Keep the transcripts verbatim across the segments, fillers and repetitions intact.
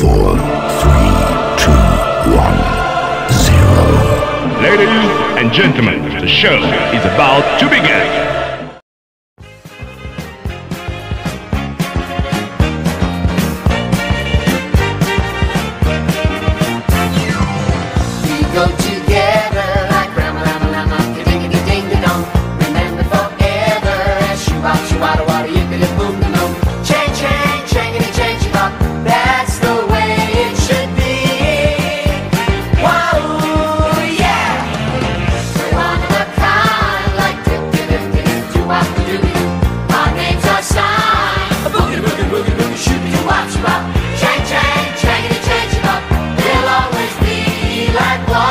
four, three, two, one, zero. Ladies and gentlemen, the show is about to begin. Go together like Rama Lama Lama, ka-ding-a-ding ding-a-dong. Remember forever as shoo-wop, shoo-wada wada, yippity boom da boom. Chang chang, changity chang chang, that's the way it should be. Wow, yeah. We're one of a kind, like dip-dip-dip-dip, doo-wop, doo-doo-doo. Our names are signed, a boogie boogie boogie boogie, shoot-doo-wop, shoo-wop. Chang chang, changity chang chang, they'll always be like one.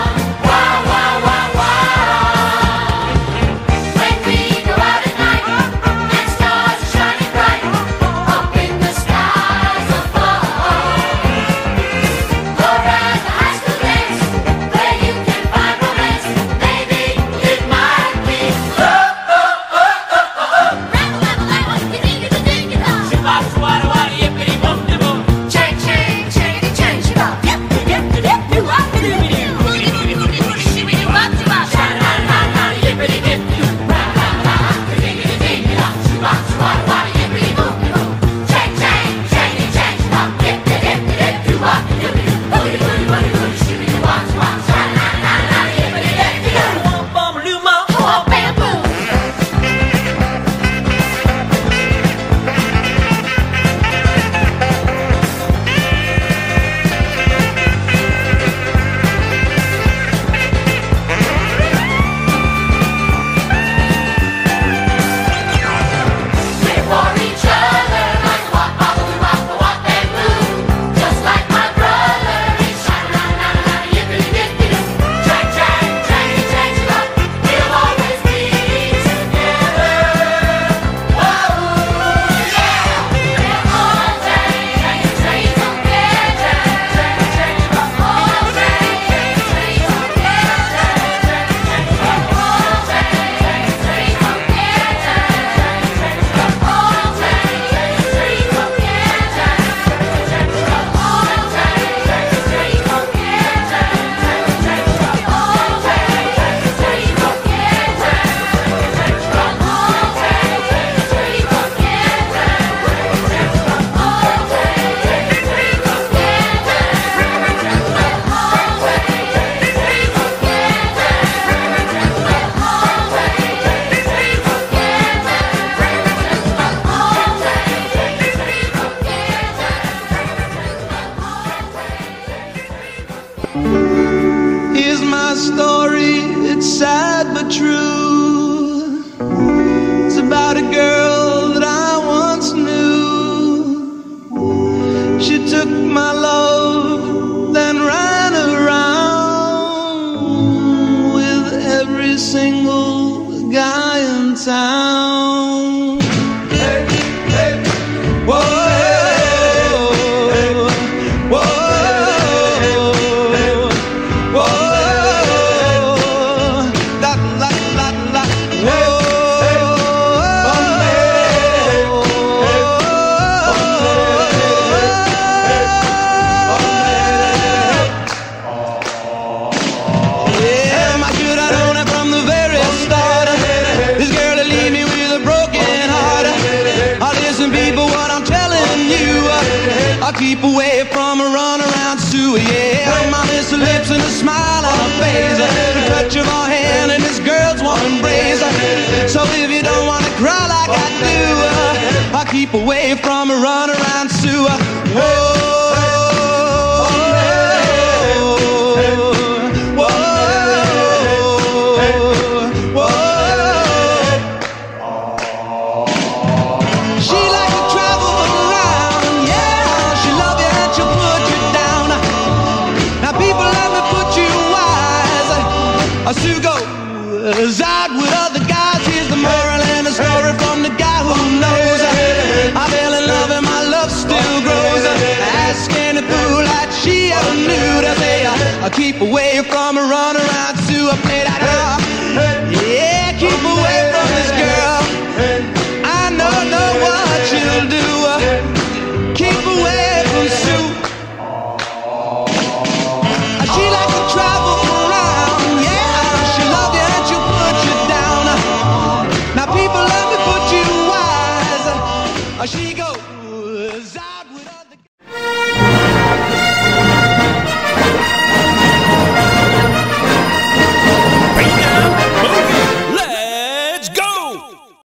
Here's my story, it's sad but true. It's about a girl that I once knew. She took my love, then ran around with every single guy in town. Hey, hey, whoa. Keep away from a runaround Sue, yeah. My miss her lips and a smile on her face, the touch of her hand and this girl's warm embrace. So if you don't wanna cry like I do, I'll keep away from a runaround Sue. Whoa. Sue goes out with other guys. Here's the moral and the story from the guy who knows. I fell in love and my love still grows. Ask any fool that she ever knew to say I keep away from a runaround Sue. I play that up. Yeah, keep away from this girl. I know, know what she'll do. Keep away from Sue. She goes